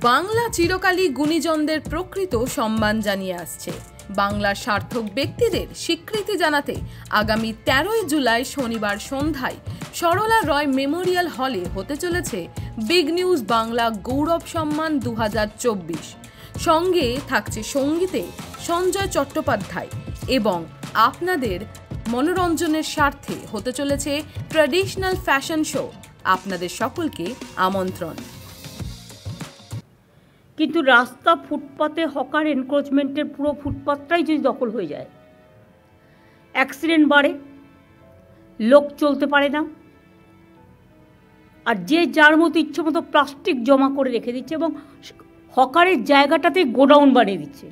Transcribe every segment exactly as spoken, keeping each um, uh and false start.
বাংলা চিরকালই গুণীজনদের প্রকৃত সম্মান জানিয়ে আসছে। বাংলার সার্থক ব্যক্তিদের স্বীকৃতি জানাতে আগামী তেরোই জুলাই শনিবার সন্ধ্যায় সরলা রয় মেমোরিয়াল হলে হতে চলেছে বিগ নিউজ বাংলা গৌরব সম্মান দু হাজার চব্বিশ। সঙ্গে থাকছে সঙ্গীতে সঞ্জয় চট্টোপাধ্যায় এবং আপনাদের মনোরঞ্জনের স্বার্থে হতে চলেছে ট্র্যাডিশনাল ফ্যাশন শো। আপনাদের সকলকে আমন্ত্রণ। কিন্তু রাস্তা ফুটপাতে হকার এনক্রোচমেন্টের পুরো ফুটপাতটাই যদি দখল হয়ে যায়, অ্যাক্সিডেন্ট বাড়ে, লোক চলতে পারে না, আর যে যার মতো ইচ্ছে মতো প্লাস্টিক জমা করে রেখে দিচ্ছে এবং হকারের জায়গাটাতে গোডাউन বানিয়ে দিচ্ছে।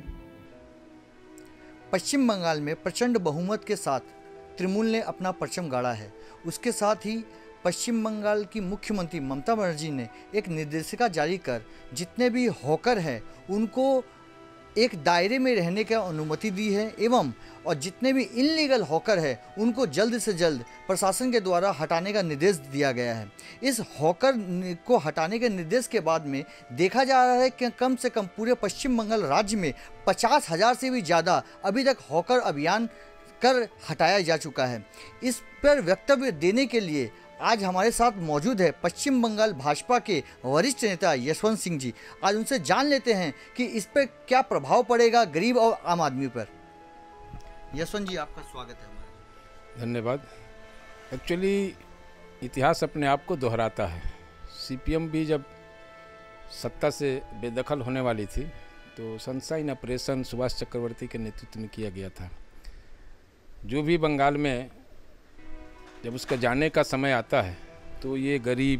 पश्चिम बंगाल में प्रचंड बहुमत के साथ तृणमूल ने अपना परचम गाड़ा है। उसके साथ ही पश्चिम बंगाल की मुख्यमंत्री ममता बनर्जी ने एक निर्देशिका जारी कर जितने भी हॉकर हैं उनको एक दायरे में रहने की अनुमति दी है एवं और जितने भी इनलीगल हॉकर हैं उनको जल्द से जल्द प्रशासन के द्वारा हटाने का निर्देश दिया गया है। इस हॉकर को हटाने के निर्देश के बाद में देखा जा रहा है कि कम से कम पूरे पश्चिम बंगाल राज्य में पचास हज़ार से भी ज़्यादा अभी तक हॉकर अभियान कर हटाया जा चुका है। इस पर वक्तव्य देने के लिए आज हमारे साथ मौजूद है पश्चिम बंगाल भाजपा के वरिष्ठ नेता यशवंत सिंह जी। आज उनसे जान लेते हैं कि इस पर क्या प्रभाव पड़ेगा गरीब और आम आदमी पर। यशवंत जी, आपका स्वागत है हमारे। धन्यवाद। एक्चुअली इतिहास अपने आप को दोहराता है। सीपीएम भी जब सत्ता से बेदखल होने वाली थी तो सनशाइन ऑपरेशन सुभाष चक्रवर्ती के नेतृत्व में किया गया था। जो भी बंगाल में जब उसका जाने का समय आता है तो ये गरीब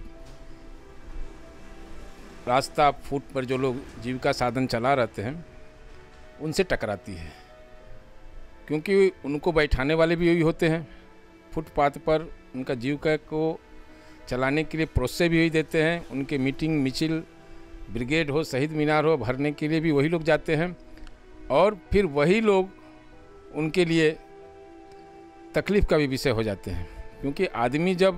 रास्ता फुट पर जो लोग जीविका साधन चला रहते हैं उनसे टकराती है, क्योंकि उनको बैठाने वाले भी यही होते हैं। फुटपाथ पर उनका जीविका को चलाने के लिए प्रोत्साहन भी यही देते हैं। उनके मीटिंग मिचिल ब्रिगेड हो, शहीद मीनार हो, भरने के लिए भी वही लोग जाते हैं और फिर वही लोग उनके लिए तकलीफ़ का भी विषय हो जाते हैं। क्योंकि आदमी जब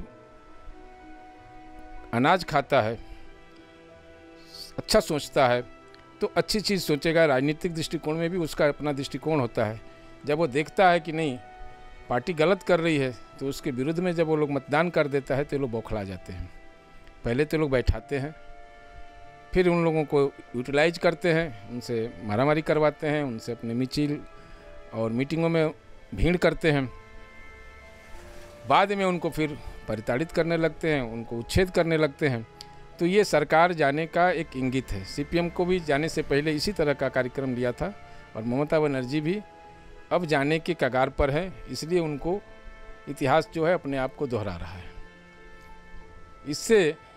अनाज खाता है, अच्छा सोचता है तो अच्छी चीज़ सोचेगा। राजनीतिक दृष्टिकोण में भी उसका अपना दृष्टिकोण होता है। जब वो देखता है कि नहीं पार्टी गलत कर रही है तो उसके विरुद्ध में जब वो लोग मतदान कर देता है तो लोग बौखला जाते हैं। पहले तो लोग बैठाते हैं, फिर उन लोगों को यूटिलाइज करते हैं, उनसे मारामारी करवाते हैं, उनसे अपने मिचिल और मीटिंगों में भीड़ करते हैं। बाद में उनको फिर परिताड़ित करने लगते हैं, उनको उच्छेद करने लगते हैं। तो ये सरकार जाने का एक इंगित है। सीपीएम को भी जाने से पहले इसी तरह का कार्यक्रम लिया था और ममता बनर्जी भी अब जाने के कगार पर है, इसलिए उनको इतिहास जो है अपने आप को दोहरा रहा है। इससे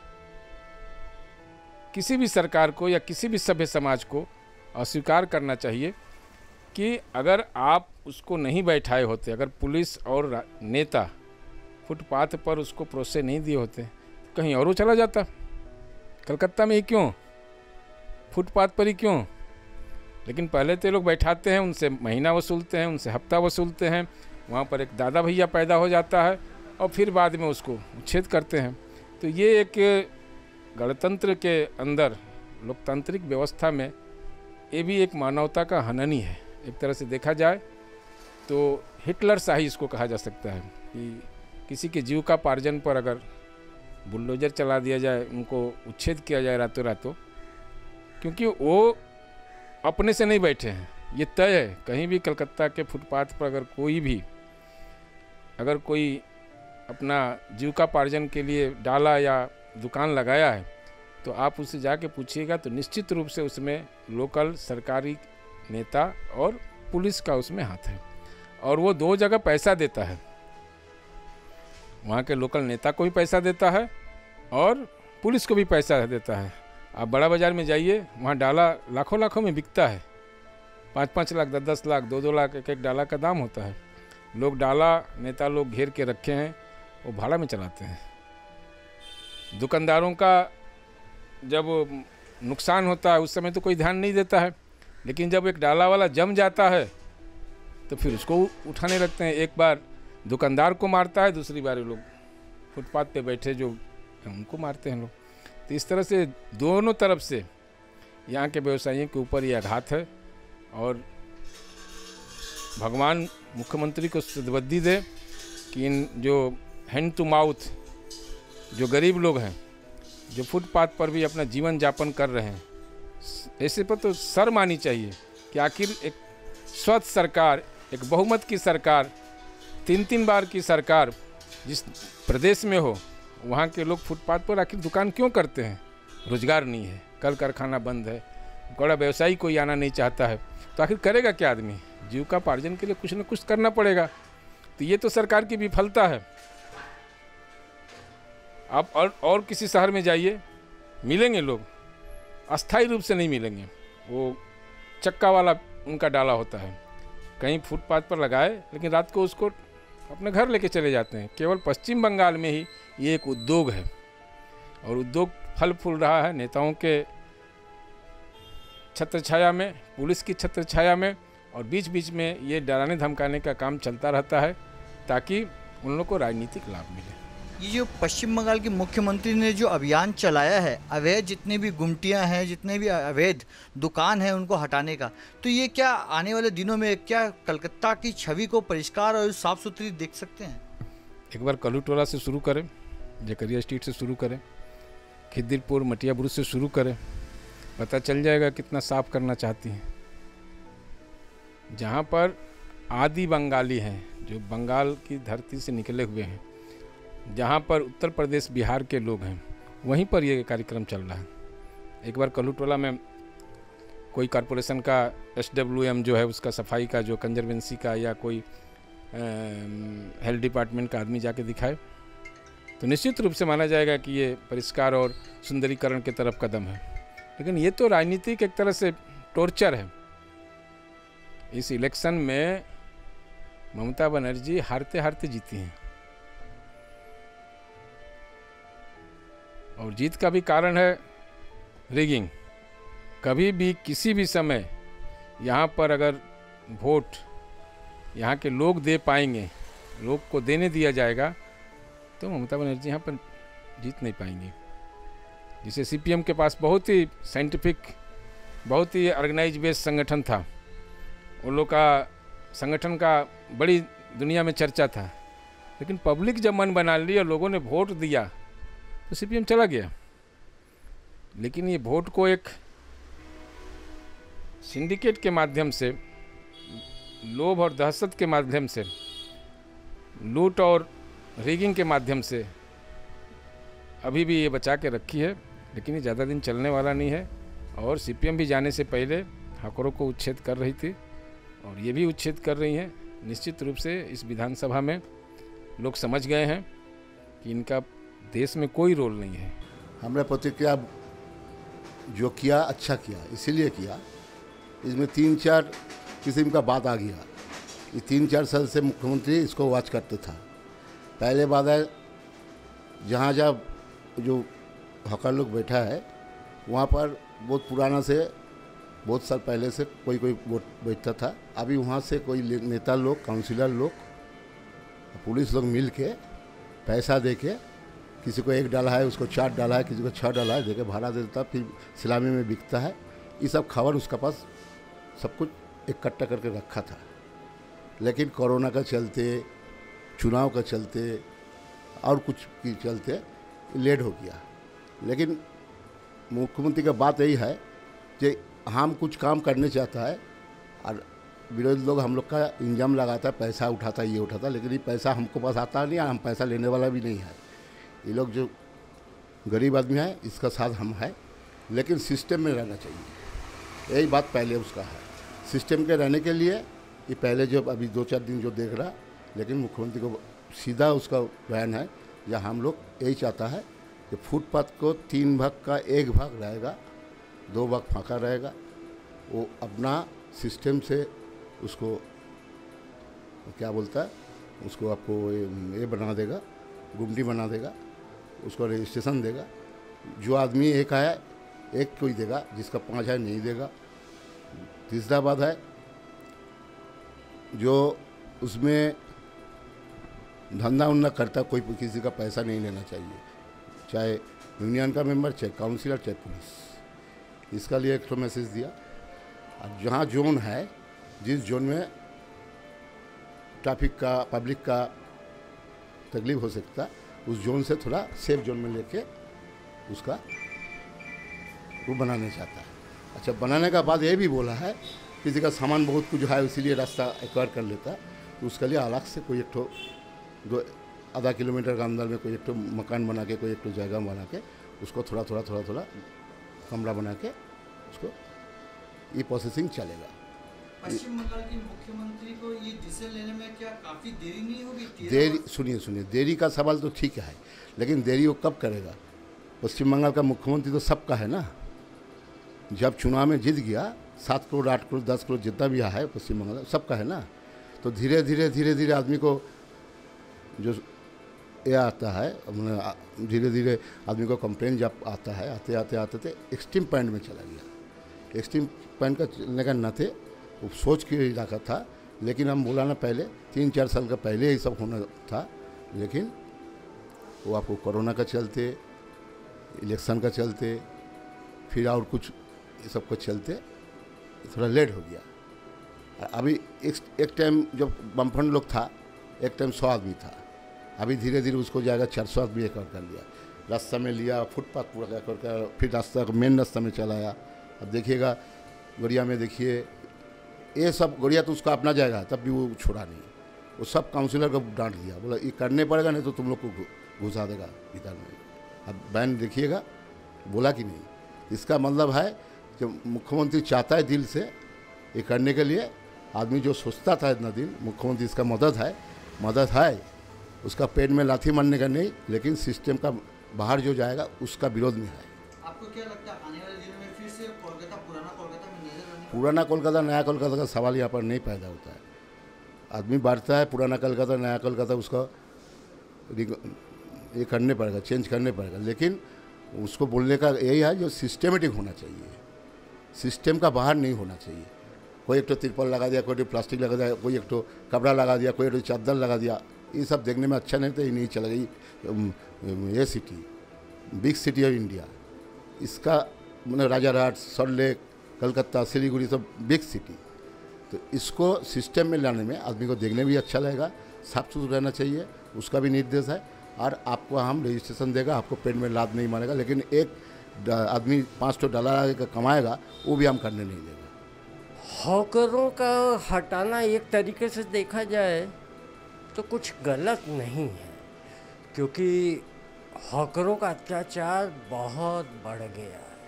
किसी भी सरकार को या किसी भी सभ्य समाज को अस्वीकार करना चाहिए कि अगर आप उसको नहीं बैठाए होते, अगर पुलिस और नेता फुटपाथ पर उसको प्रोत्साहन नहीं दिए होते कहीं और वो चला जाता। कलकत्ता में ही क्यों, फुटपाथ पर ही क्यों? लेकिन पहले तो लोग बैठाते हैं, उनसे महीना वसूलते हैं, उनसे हफ्ता वसूलते हैं, वहाँ पर एक दादा भैया पैदा हो जाता है और फिर बाद में उसको उच्छेद करते हैं। तो ये एक गणतंत्र के अंदर लोकतांत्रिक व्यवस्था में ये भी एक मानवता का हनन ही है। एक तरह से देखा जाए तो हिटलर शाही इसको कहा जा सकता है कि किसी के जीविकापार्जन पर अगर बुलडोजर चला दिया जाए, उनको उच्छेद किया जाए रातों रातों, क्योंकि वो अपने से नहीं बैठे हैं। ये तय है कहीं भी कलकत्ता के फुटपाथ पर अगर कोई भी अगर कोई अपना जीविकापार्जन के लिए डाला या दुकान लगाया है तो आप उससे जाके पूछिएगा तो निश्चित रूप से उसमें लोकल सरकारी नेता और पुलिस का उसमें हाथ है। और वो दो जगह पैसा देता है, वहाँ के लोकल नेता को भी पैसा देता है और पुलिस को भी पैसा देता है। आप बड़ा बाज़ार में जाइए, वहाँ डाला लाखों लाखों में बिकता है। पाँच पाँच लाख, दस दस लाख, दो दो लाख एक एक डाला का दाम होता है। लोग डाला नेता लोग घेर के रखे हैं, वो भाड़ा में चलाते हैं। दुकानदारों का जब नुकसान होता है उस समय तो कोई ध्यान नहीं देता है, लेकिन जब एक डाला वाला जम जाता है तो फिर उसको उठाने लगते हैं। एक बार दुकानदार को मारता है, दूसरी बार लोग फुटपाथ पे बैठे जो उनको मारते हैं लोग। तो इस तरह से दोनों तरफ से यहाँ के व्यवसायियों के ऊपर ये आघात है और भगवान मुख्यमंत्री को सद्बुद्धि दे कि इन जो हैंड टू माउथ जो गरीब लोग हैं, जो फुटपाथ पर भी अपना जीवन यापन कर रहे हैं, ऐसे पर तो शर्म आनी चाहिए कि आखिर एक स्वच्छ सरकार, एक बहुमत की सरकार, तीन तीन बार की सरकार जिस प्रदेश में हो, वहाँ के लोग फुटपाथ पर आखिर दुकान क्यों करते हैं? रोजगार नहीं है, कल कारखाना बंद है, बड़ा व्यवसायी कोई आना नहीं चाहता है, तो आखिर करेगा क्या आदमी? जीविकोपार्जन के लिए कुछ न कुछ करना पड़ेगा। तो ये तो सरकार की विफलता है। आप और, और किसी शहर में जाइए, मिलेंगे लोग, अस्थायी रूप से नहीं मिलेंगे, वो चक्का वाला उनका डाला होता है, कहीं फुटपाथ पर लगाए, लेकिन रात को उसको अपने घर लेके चले जाते हैं। केवल पश्चिम बंगाल में ही ये एक उद्योग है और उद्योग फल फूल रहा है नेताओं के छत्र छाया में, पुलिस की छत्र छाया में, और बीच बीच में ये डराने धमकाने का काम चलता रहता है ताकि उन लोगों को राजनीतिक लाभ मिले। ये जो पश्चिम बंगाल के मुख्यमंत्री ने जो अभियान चलाया है, अवैध जितने भी गुमटियां हैं, जितने भी अवैध दुकान हैं, उनको हटाने का, तो ये क्या आने वाले दिनों में क्या कलकत्ता की छवि को परिष्कार और साफ सुथरी देख सकते हैं? एक बार कलूटोला से शुरू करें, जकरिया स्ट्रीट से शुरू करें, खिद्दिरपुर मटिया बुरुज से शुरू करें, पता चल जाएगा कितना साफ करना चाहती हैं। जहाँ पर आदि बंगाली हैं, जो बंगाल की धरती से निकले हुए हैं, जहाँ पर उत्तर प्रदेश बिहार के लोग हैं, वहीं पर ये कार्यक्रम चल रहा है। एक बार कलूटोला में कोई कॉरपोरेशन का एस डब्ल्यू एम जो है उसका सफाई का जो कंजर्वेंसी का या कोई हेल्थ डिपार्टमेंट का आदमी जाके दिखाए तो निश्चित रूप से माना जाएगा कि ये परिष्कार और सुंदरीकरण की तरफ कदम है। लेकिन ये तो राजनीतिक एक तरह से टॉर्चर है। इस इलेक्शन में ममता बनर्जी हारते हारते जीती हैं और जीत का भी कारण है रिगिंग। कभी भी किसी भी समय यहाँ पर अगर वोट यहाँ के लोग दे पाएंगे, लोग को देने दिया जाएगा, तो ममता बनर्जी यहाँ पर जीत नहीं पाएंगी। जिसे सीपीएम के पास बहुत ही साइंटिफिक, बहुत ही ऑर्गेनाइज बेस्ड संगठन था, उन लोग का संगठन का बड़ी दुनिया में चर्चा था, लेकिन पब्लिक जब मन बना ली और लोगों ने वोट दिया तो सीपीएम चला गया। लेकिन ये वोट को एक सिंडिकेट के माध्यम से, लोभ और दहशत के माध्यम से, लूट और रिगिंग के माध्यम से अभी भी ये बचा के रखी है। लेकिन ये ज़्यादा दिन चलने वाला नहीं है और सीपीएम भी जाने से पहले ठाकुरों को उच्छेद कर रही थी और ये भी उच्छेद कर रही हैं। निश्चित रूप से इस विधानसभा में लोग समझ गए हैं कि इनका देश में कोई रोल नहीं है। हमने प्रतिक्रिया जो किया अच्छा किया, इसीलिए किया, इसमें तीन चार किस्म का बात आ गया। ये तीन चार साल से मुख्यमंत्री इसको वॉच करते था। पहले बात है, जहाँ जहाँ जो हॉकर लोग बैठा है वहाँ पर बहुत पुराना से, बहुत साल पहले से कोई कोई वोट बैठता था। अभी वहाँ से कोई नेता लोग, काउंसिलर लोग, पुलिस लोग मिल के पैसा दे के, किसी को एक डाला है उसको चार डाला है, किसी को छः डाला है, दे के भाड़ा दे देता, फिर सलामी में बिकता है। ये सब खबर उसका पास सब कुछ इकट्ठा करके रखा था। लेकिन कोरोना का चलते, चुनाव का चलते और कुछ के चलते लेट हो गया। लेकिन मुख्यमंत्री का बात यही है कि हम कुछ काम करने चाहता है और विरोधी लोग हम लोग का इंजाम लगाता है, पैसा उठाता है, ये उठाता है, लेकिन ये पैसा हमको पास आता नहीं है, हम पैसा लेने वाला भी नहीं है। ये लोग जो गरीब आदमी है इसका साथ हम है, लेकिन सिस्टम में रहना चाहिए, यही बात पहले उसका है। सिस्टम के रहने के लिए ये पहले जो अभी दो चार दिन जो देख रहा, लेकिन मुख्यमंत्री को सीधा उसका बयान है, या हम लोग यही चाहता है कि फुटपाथ को तीन भाग का एक भाग रहेगा, दो भाग फाँका रहेगा। वो अपना सिस्टम से उसको क्या बोलता है, उसको आपको ये बना देगा, गुमटी बना देगा, उसको रजिस्ट्रेशन देगा। जो आदमी एक है एक कोई देगा, जिसका पाँच है नहीं देगा। तीसरा बात है, जो उसमें धंधा उन्ना करता, कोई किसी का पैसा नहीं लेना चाहिए, चाहे यूनियन का मेंबर, चाहे काउंसिलर, चाहे पुलिस। इसका लिए एक तो मैसेज दिया। और जहाँ जोन है, जिस जोन में ट्रैफिक का, पब्लिक का तकलीफ हो सकता, उस जोन से थोड़ा सेफ जोन में लेके उसका वो बनाने चाहता है। अच्छा, बनाने का बाद ये भी बोला है किसी का सामान बहुत कुछ है इसीलिए रास्ता एक्वायर कर लेता, तो उसके लिए अलग से कोई एक ठो दो आधा किलोमीटर के अंदर में कोई एक ठो मकान बना के, कोई एक ठो जगह बना के उसको थोड़ा थोड़ा थोड़ा थोड़ा कमरा बना के उसको ये प्रोसेसिंग चलेगा। पश्चिम बंगाल के मुख्यमंत्री को ये डिसीजन लेने में क्या काफ़ी देरी नहीं होगी? देरी, सुनिए सुनिए देरी का सवाल तो ठीक है, लेकिन देरी वो कब करेगा? पश्चिम बंगाल का मुख्यमंत्री तो सबका है ना। जब चुनाव में जीत गया, सात करोड़ आठ करोड़ दस करोड़ जितना भी है पश्चिम बंगाल सबका है ना। तो धीरे धीरे धीरे धीरे आदमी को जो ये आता है, धीरे धीरे आदमी को कंप्लेन जब आता है, आते आते आते थे एक्सट्रीम पॉइंट में चला गया। एक्सट्रीम पॉइंट का चलने का न थे, वो सोच के इलाका था, लेकिन हम बोला ना पहले तीन चार साल का पहले ही सब होना था, लेकिन वो आपको कोरोना का चलते, इलेक्शन का चलते, फिर और कुछ ये सब का चलते थोड़ा लेट हो गया। अभी एक एक टाइम जब बमफंड लोग था, एक टाइम सौ आदमी था, अभी धीरे धीरे उसको जाएगा चार सौ आदमी एक कर लिया। रास्ता में लिया, फुटपाथ पूरा कर, फिर रास्ता मेन रास्ता में चलाया। अब देखिएगा गड़िया में, देखिए ये सब गड़िया तो उसका अपना जाएगा, तब भी वो छोड़ा नहीं। वो सब काउंसिलर को डांट दिया, बोला ये करने पड़ेगा नहीं तो तुम लोग को घुसा देगा इधर में। अब बैन देखिएगा, बोला कि नहीं। इसका मतलब है कि मुख्यमंत्री चाहता है दिल से ये करने के लिए। आदमी जो सोचता था इतना दिन, मुख्यमंत्री इसका मदद है, मदद है उसका पेट में लाठी मारने का नहीं, लेकिन सिस्टम का बाहर जो जाएगा उसका विरोध में है। आपको क्या लगता है आने वाले दिनों में फिर से कोलकाता पुराना कोलकाता में नजर आने? पुराना कोलकाता नया कोलकाता का सवाल यहाँ पर नहीं पैदा होता है। आदमी बढ़ता है, पुराना कोलकाता नया कोलकाता उसका ये करने पड़ेगा, चेंज करने पड़ेगा। लेकिन उसको बोलने का यही है जो सिस्टमेटिक होना चाहिए, सिस्टम का बाहर नहीं होना चाहिए। कोई एक तो तिरपल लगा दिया, कोई प्लास्टिक लगा दिया, कोई एक तो कपड़ा लगा दिया, कोई एक तो चादर लगा दिया, ये सब देखने में अच्छा नहीं था। ये नहीं चलेगा। ये city big city of India, इसका मतलब राजारहाट, सॉल्ट लेक, कलकत्ता, सिलीगुड़ी सब बिग सिटी, तो इसको सिस्टम में लाने में आदमी को देखने भी अच्छा लगेगा, साफ सुथरा रहना चाहिए, उसका भी निर्देश है। और आपको हम रजिस्ट्रेशन देगा, आपको पेट में लात नहीं मारेगा, लेकिन एक आदमी पाँच सौ डॉलर का कमाएगा वो भी हम करने नहीं देगा। हॉकरों का हटाना एक तरीके से देखा जाए तो कुछ गलत नहीं है, क्योंकि हॉकरों का अत्याचार बहुत बढ़ गया है।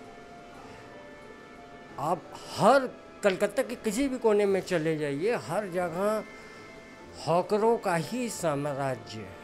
आप हर कलकत्ता के किसी भी कोने में चले जाइए, हर जगह हॉकरों का ही साम्राज्य है।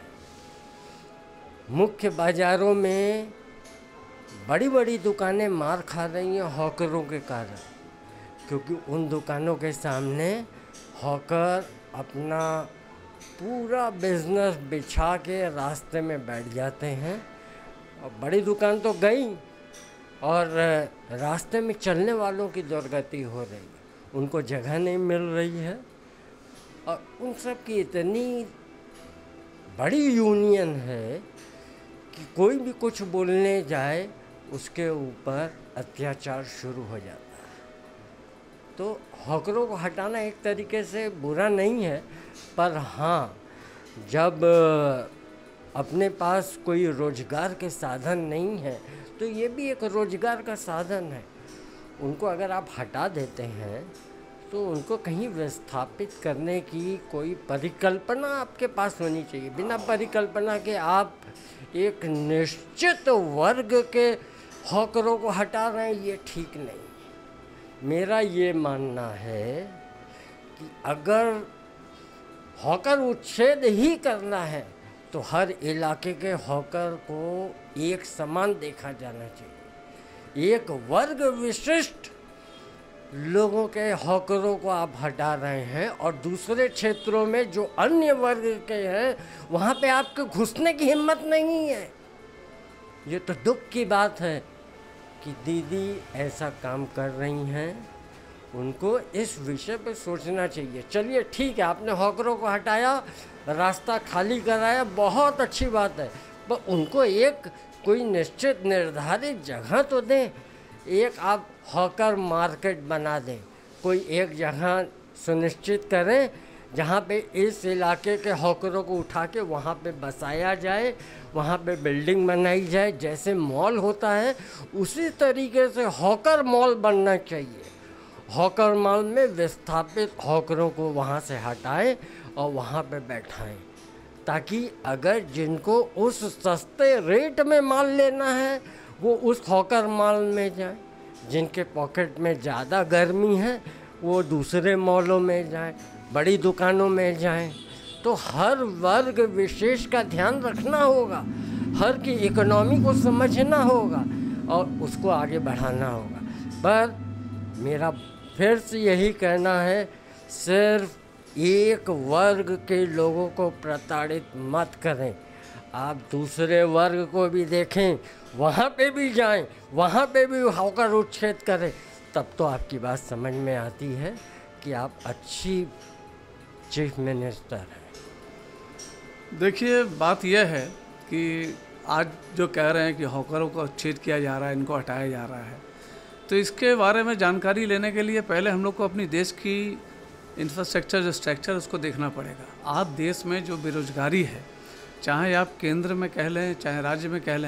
मुख्य बाज़ारों में बड़ी बड़ी दुकानें मार खा रही हैं हॉकरों के कारण, क्योंकि उन दुकानों के सामने हॉकर अपना पूरा बिजनेस बिछा के रास्ते में बैठ जाते हैं। और बड़ी दुकान तो गई और रास्ते में चलने वालों की दुर्गति हो रही है, उनको जगह नहीं मिल रही है। और उन सब की इतनी बड़ी यूनियन है कि कोई भी कुछ बोलने जाए उसके ऊपर अत्याचार शुरू हो जाता है। तो हॉकरों को हटाना एक तरीके से बुरा नहीं है, पर हाँ, जब अपने पास कोई रोजगार के साधन नहीं है तो ये भी एक रोजगार का साधन है। उनको अगर आप हटा देते हैं तो उनको कहीं विस्थापित करने की कोई परिकल्पना आपके पास होनी चाहिए। बिना परिकल्पना के आप एक निश्चित वर्ग के हॉकरों को हटा रहे हैं, ये ठीक नहीं। मेरा ये मानना है कि अगर हॉकर उच्छेद ही करना है तो हर इलाके के हॉकर को एक समान देखा जाना चाहिए। एक वर्ग विशिष्ट लोगों के हॉकरों को आप हटा रहे हैं और दूसरे क्षेत्रों में जो अन्य वर्ग के हैं वहाँ पे आपके घुसने की हिम्मत नहीं है। ये तो दुख की बात है कि दीदी ऐसा काम कर रही हैं। उनको इस विषय पे सोचना चाहिए। चलिए ठीक है, आपने हॉकरों को हटाया, रास्ता खाली कराया, बहुत अच्छी बात है, पर उनको एक कोई निश्चित निर्धारित जगह तो दें। एक आप हॉकर मार्केट बना दें, कोई एक जगह सुनिश्चित करें जहाँ पे इस इलाके के हॉकरों को उठा के वहाँ पे बसाया जाए, वहाँ पे बिल्डिंग बनाई जाए। जैसे मॉल होता है उसी तरीके से हॉकर मॉल बनना चाहिए। हॉकर मॉल में विस्थापित हॉकरों को वहाँ से हटाएं और वहाँ पे बैठाएं, ताकि अगर जिनको उस सस्ते रेट में माल लेना है वो उस हॉकर मॉल में जाए, जिनके पॉकेट में ज़्यादा गर्मी है वो दूसरे मॉलों में जाएं, बड़ी दुकानों में जाएं। तो हर वर्ग विशेष का ध्यान रखना होगा, हर की इकोनॉमी को समझना होगा और उसको आगे बढ़ाना होगा। पर मेरा फिर से यही कहना है, सिर्फ एक वर्ग के लोगों को प्रताड़ित मत करें, आप दूसरे वर्ग को भी देखें, वहाँ पे भी जाएं, वहाँ पे भी होकर उच्छेद करें, तब तो आपकी बात समझ में आती है कि आप अच्छी चीफ मिनिस्टर हैं। देखिए, बात यह है कि आज जो कह रहे हैं कि हॉकरों को उच्छेद किया जा रहा है, इनको हटाया जा रहा है, तो इसके बारे में जानकारी लेने के लिए पहले हम लोग को अपनी देश की इंफ्रास्ट्रक्चर जो स्ट्रक्चर उसको देखना पड़ेगा। आप देश में जो बेरोजगारी है, चाहे आप केंद्र में कह लें चाहे राज्य में कह लें,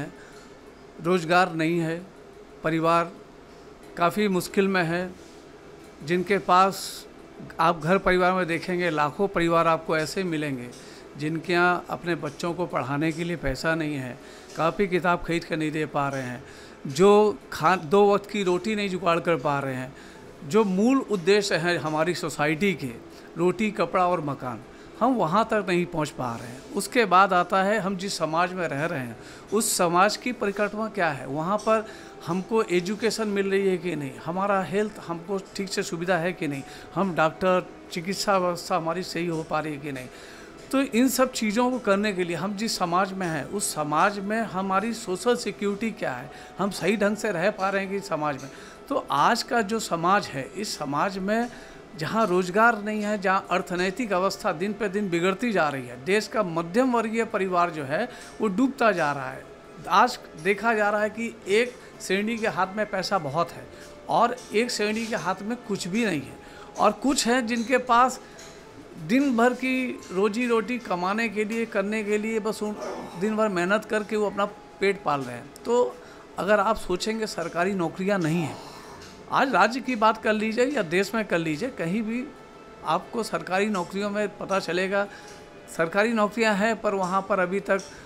रोजगार नहीं है, परिवार काफ़ी मुश्किल में है। जिनके पास आप घर परिवार में देखेंगे लाखों परिवार आपको ऐसे मिलेंगे जिनके यहाँ अपने बच्चों को पढ़ाने के लिए पैसा नहीं है, कापी किताब खरीद कर नहीं दे पा रहे हैं, जो खा दो वक्त की रोटी नहीं जुगाड़ कर पा रहे हैं। जो मूल उद्देश्य है हमारी सोसाइटी के, रोटी कपड़ा और मकान, हम वहाँ तक नहीं पहुँच पा रहे हैं। उसके बाद आता है हम जिस समाज में रह रहे हैं उस समाज की परिकल्पना क्या है, वहाँ पर हमको एजुकेशन मिल रही है कि नहीं, हमारा हेल्थ हमको ठीक से सुविधा है कि नहीं, हम डॉक्टर चिकित्सा व्यवस्था हमारी सही हो पा रही है कि नहीं। तो इन सब चीज़ों को करने के लिए हम जिस समाज में हैं उस समाज में हमारी सोशल सिक्योरिटी क्या है, हम सही ढंग से रह पा रहे हैं कि समाज में। तो आज का जो समाज है, इस समाज में जहाँ रोजगार नहीं है, जहाँ अर्थनैतिक अवस्था दिन पे दिन बिगड़ती जा रही है, देश का मध्यम वर्गीय परिवार जो है वो डूबता जा रहा है। आज देखा जा रहा है कि एक श्रेणी के हाथ में पैसा बहुत है और एक श्रेणी के हाथ में कुछ भी नहीं है, और कुछ है जिनके पास दिन भर की रोजी रोटी कमाने के लिए करने के लिए बस उन दिन भर मेहनत करके वो अपना पेट पाल रहे हैं। तो अगर आप सोचेंगे सरकारी नौकरियां नहीं हैं, आज राज्य की बात कर लीजिए या देश में कर लीजिए, कहीं भी आपको सरकारी नौकरियों में पता चलेगा सरकारी नौकरियां हैं पर वहाँ पर अभी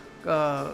तक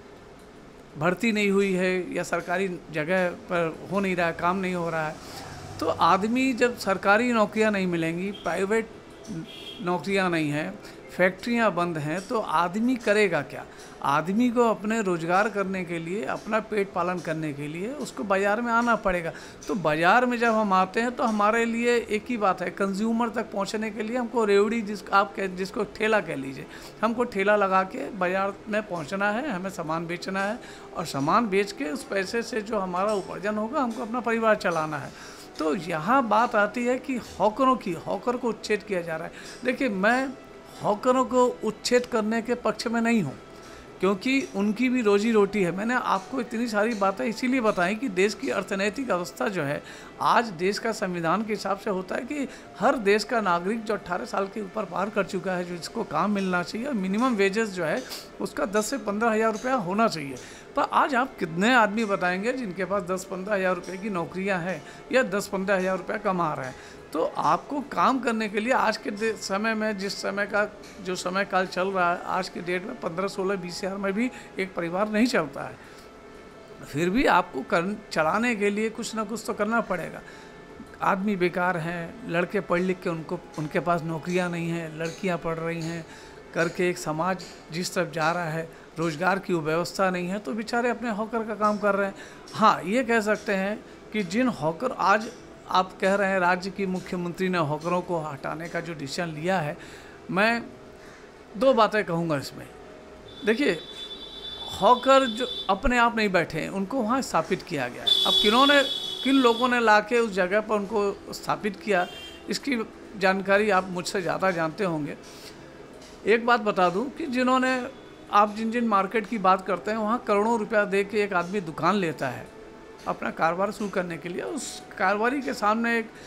भर्ती नहीं हुई है या सरकारी जगह पर हो नहीं रहा है, काम नहीं हो रहा है। तो आदमी जब सरकारी नौकरियां नहीं मिलेंगी, प्राइवेट नौकरियां नहीं हैं, फैक्ट्रियां बंद हैं, तो आदमी करेगा क्या? आदमी को अपने रोजगार करने के लिए, अपना पेट पालन करने के लिए उसको बाज़ार में आना पड़ेगा। तो बाज़ार में जब हम आते हैं तो हमारे लिए एक ही बात है, कंज्यूमर तक पहुंचने के लिए हमको रेवड़ी, जिस आप कह जिसको ठेला कह लीजिए, हमको ठेला लगा के बाज़ार में पहुंचना है, हमें सामान बेचना है और सामान बेच के उस पैसे से जो हमारा उपार्जन होगा हमको अपना परिवार चलाना है। तो यहाँ बात आती है कि हॉकरों की हॉकर को उच्छेद किया जा रहा है। देखिए, मैं हॉकरों को उच्छेद करने के पक्ष में नहीं हूँ, क्योंकि उनकी भी रोजी रोटी है। मैंने आपको इतनी सारी बातें इसीलिए बताई कि देश की अर्थनैतिक अवस्था जो है, आज देश का संविधान के हिसाब से होता है कि हर देश का नागरिक जो अट्ठारह साल के ऊपर पार कर चुका है, जो जिसको काम मिलना चाहिए, मिनिमम वेजेस जो है उसका दस से पंद्रह हज़ार रुपया होना चाहिए। पर आज आप कितने आदमी बताएंगे जिनके पास दस पंद्रह हज़ार रुपये की नौकरियां हैं या दस पंद्रह हज़ार रुपया कमा रहे हैं? तो आपको काम करने के लिए आज के समय में, जिस समय का जो समय काल चल रहा है, आज के डेट में पंद्रह सोलह बीस हज़ार में भी एक परिवार नहीं चलता है। फिर भी आपको कर चलाने के लिए कुछ ना कुछ तो करना पड़ेगा। आदमी बेकार हैं, लड़के पढ़ लिख के उनको उनके पास नौकरियां नहीं हैं, लड़कियां पढ़ रही हैं, करके एक समाज जिस तरफ जा रहा है, रोज़गार की व्यवस्था नहीं है, तो बेचारे अपने हॉकर का काम कर रहे हैं। हाँ, ये कह सकते हैं कि जिन हॉकर, आज आप कह रहे हैं राज्य की मुख्यमंत्री ने हॉकरों को हटाने का जो डिसीजन लिया है, मैं दो बातें कहूँगा इसमें। देखिए, हॉकर जो अपने आप नहीं बैठे हैं, उनको वहाँ स्थापित किया गया है। अब किन्होंने किन लोगों ने लाके उस जगह पर उनको स्थापित किया, इसकी जानकारी आप मुझसे ज़्यादा जानते होंगे। एक बात बता दूं कि जिन्होंने, आप जिन जिन मार्केट की बात करते हैं, वहाँ करोड़ों रुपया दे के एक आदमी दुकान लेता है, अपना कारोबार शुरू करने के लिए। उस कारोबारी के सामने एक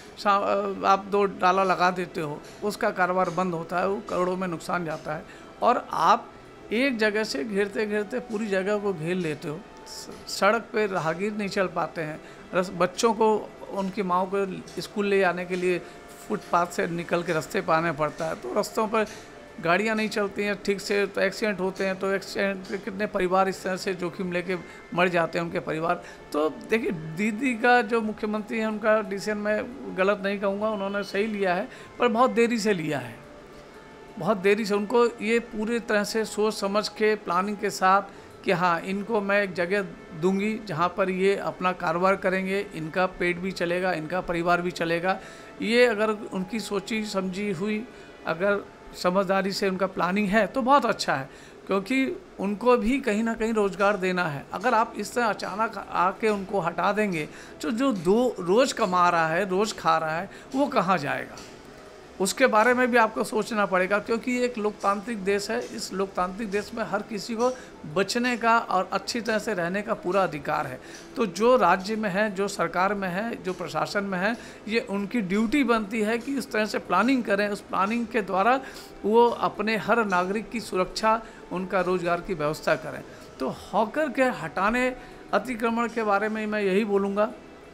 आप दो डाला लगा देते हो, उसका कारोबार बंद होता है, वो करोड़ों में नुकसान जाता है। और आप एक जगह से घेरते घेरते पूरी जगह को घेर लेते हो। सड़क पे राहगीर नहीं चल पाते हैं, बच्चों को उनकी माओ को स्कूल ले जाने के लिए फुटपाथ से निकल के रास्ते पर आना पड़ता है। तो रास्तों पर गाड़ियाँ नहीं चलती हैं ठीक से, तो एक्सीडेंट होते हैं। तो एक्सीडेंट के कितने परिवार इस तरह से जोखिम लेके मर जाते हैं उनके परिवार। तो देखिए, दीदी का जो मुख्यमंत्री हैं उनका डिसीजन मैं गलत नहीं कहूँगा, उन्होंने सही लिया है, पर बहुत देरी से लिया है, बहुत देरी से। उनको ये पूरी तरह से सोच समझ के प्लानिंग के साथ कि हाँ, इनको मैं एक जगह दूंगी जहाँ पर ये अपना कारोबार करेंगे, इनका पेट भी चलेगा, इनका परिवार भी चलेगा। ये अगर उनकी सोची समझी हुई, अगर समझदारी से उनका प्लानिंग है तो बहुत अच्छा है, क्योंकि उनको भी कहीं ना कहीं रोज़गार देना है। अगर आप इस तरह अचानक आके उनको हटा देंगे तो जो दो रोज़ कमा रहा है, रोज़ खा रहा है, वो कहाँ जाएगा, उसके बारे में भी आपको सोचना पड़ेगा। क्योंकि ये एक लोकतांत्रिक देश है, इस लोकतांत्रिक देश में हर किसी को बचने का और अच्छी तरह से रहने का पूरा अधिकार है। तो जो राज्य में है, जो सरकार में है, जो प्रशासन में है, ये उनकी ड्यूटी बनती है कि इस तरह से प्लानिंग करें, उस प्लानिंग के द्वारा वो अपने हर नागरिक की सुरक्षा, उनका रोजगार की व्यवस्था करें। तो हॉकर के हटाने, अतिक्रमण के बारे में मैं यही बोलूँगा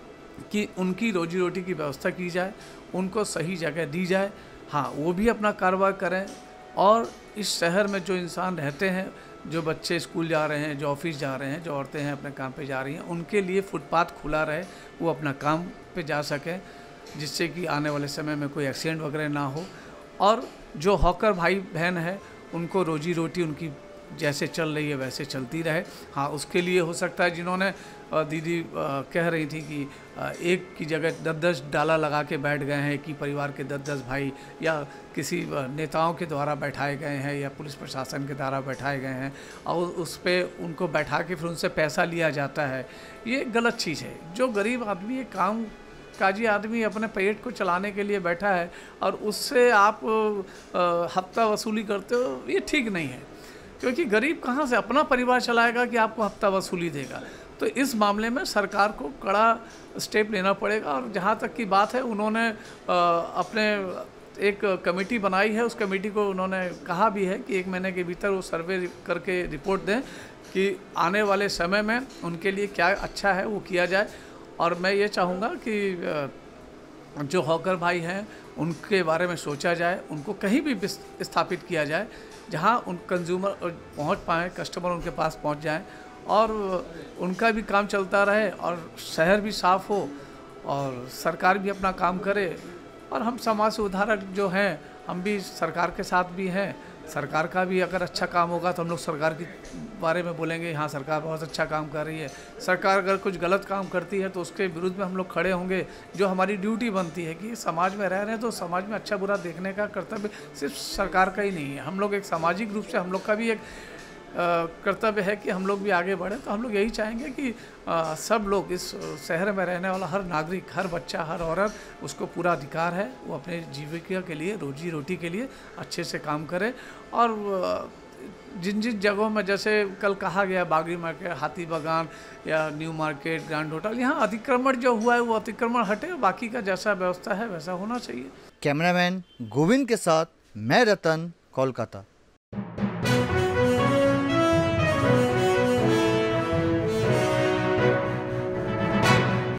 कि उनकी रोजी रोटी की व्यवस्था की जाए, उनको सही जगह दी जाए। हाँ, वो भी अपना कारोबार करें, और इस शहर में जो इंसान रहते हैं, जो बच्चे स्कूल जा रहे हैं, जो ऑफिस जा रहे हैं, जो औरतें हैं अपने काम पे जा रही हैं, उनके लिए फुटपाथ खुला रहे, वो अपना काम पे जा सकें, जिससे कि आने वाले समय में कोई एक्सीडेंट वगैरह ना हो। और जो हॉकर भाई बहन है, उनको रोजी रोटी उनकी जैसे चल रही है वैसे चलती रहे। हाँ, उसके लिए हो सकता है जिन्होंने दीदी कह रही थी कि एक की जगह दस दस डाला लगा के बैठ गए हैं, कि परिवार के दस दस भाई या किसी नेताओं के द्वारा बैठाए गए हैं या पुलिस प्रशासन के द्वारा बैठाए गए हैं, और उस पर उनको बैठा के फिर उनसे पैसा लिया जाता है, ये गलत चीज़ है। जो गरीब आदमी, ये काम काजी आदमी अपने पेट को चलाने के लिए बैठा है, और उससे आप हफ्ता वसूली करते हो, ये ठीक नहीं है। क्योंकि गरीब कहाँ से अपना परिवार चलाएगा कि आपको हफ्ता वसूली देगा। तो इस मामले में सरकार को कड़ा स्टेप लेना पड़ेगा। और जहाँ तक की बात है, उन्होंने अपने एक कमेटी बनाई है, उस कमेटी को उन्होंने कहा भी है कि एक महीने के भीतर वो सर्वे करके रिपोर्ट दें कि आने वाले समय में उनके लिए क्या अच्छा है वो किया जाए। और मैं ये चाहूँगा कि जो हॉकर भाई हैं उनके बारे में सोचा जाए, उनको कहीं भी स्थापित किया जाए जहां उन कंज्यूमर पहुंच पाएँ, कस्टमर उनके पास पहुंच जाएं, और उनका भी काम चलता रहे, और शहर भी साफ़ हो, और सरकार भी अपना काम करे। और हम समाज सुधारक जो हैं, हम भी सरकार के साथ भी हैं। सरकार का भी अगर अच्छा काम होगा तो हम लोग सरकार के बारे में बोलेंगे, हाँ सरकार बहुत अच्छा काम कर रही है। सरकार अगर कुछ गलत काम करती है तो उसके विरुद्ध में हम लोग खड़े होंगे। जो हमारी ड्यूटी बनती है कि समाज में रह रहे हैं, तो समाज में अच्छा बुरा देखने का कर्तव्य सिर्फ सरकार का ही नहीं है, हम लोग एक सामाजिक रूप से हम लोग का भी एक कर्तव्य है कि हम लोग भी आगे बढ़ें। तो हम लोग यही चाहेंगे कि आ, सब लोग, इस शहर में रहने वाला हर नागरिक, हर बच्चा, हर औरत, उसको पूरा अधिकार है वो अपने जीविका के लिए, रोजी रोटी के लिए अच्छे से काम करे। और जिन जिन जगहों में, जैसे कल कहा गया, बागी मार्केट, हाथी बागान या न्यू मार्केट, ग्रैंड होटल, यहाँ अतिक्रमण जो हुआ है वो अतिक्रमण हटे, बाकी का जैसा व्यवस्था है वैसा होना चाहिए। कैमरामैन गोविंद के साथ मैं रतन, कोलकाता।